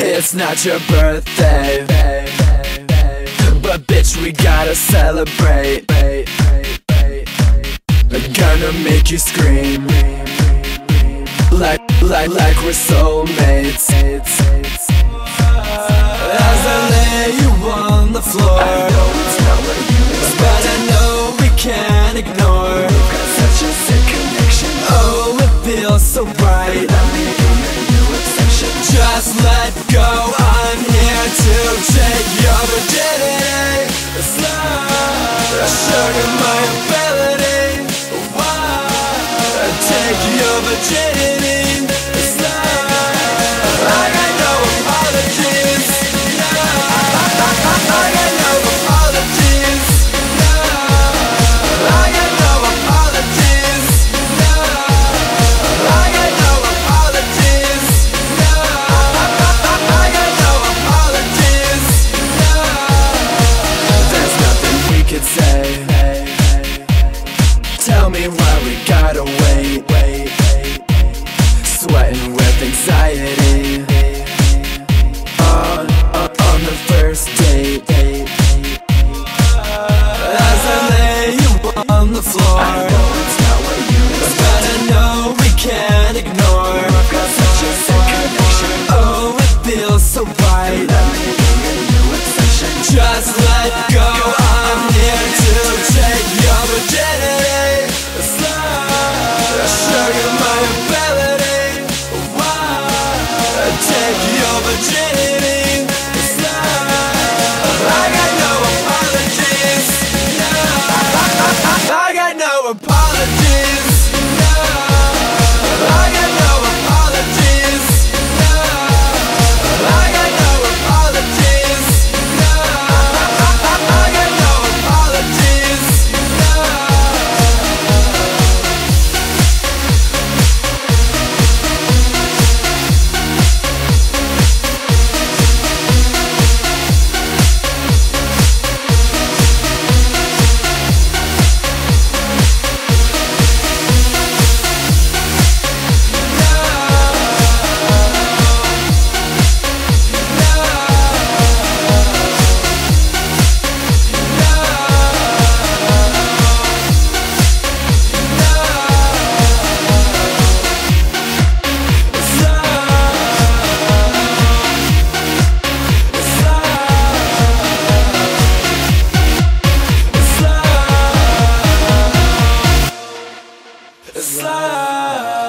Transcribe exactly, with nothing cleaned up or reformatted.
It's not your birthday, but bitch, we gotta celebrate. Gonna make you scream, like, like, like we're soulmates. As I lay you on the floor, I know it's not what you expect, but I know we can't ignore. We've got such a sick connection. Oh, it feels so right. Let me be your new obsession. Just let go, I'm here to take your virginity. It's love, show you my ability. Why take your virginity? It's love. I got no apologies. No, I got no apologies. No, I got no apologies. No, I got no apologies. No, I got no apologies. No, there's nothing we could say. Tell me why we gotta wait, wait, sweating with anxiety on, on, on the first date. As I lay you on the floor, I know it's not what you expect, but I know we can't ignore. I've got such a sick connection. Oh, it feels so right. Let me be your new obsession. Just let go, I'm here to take your virginity. It's love, show you my ability. Why take your virginity? It's love. I got no apologies. No, I got no apologies. No, I got no apologies. No, I got no apologies. No, I got no apologies. No. It's love.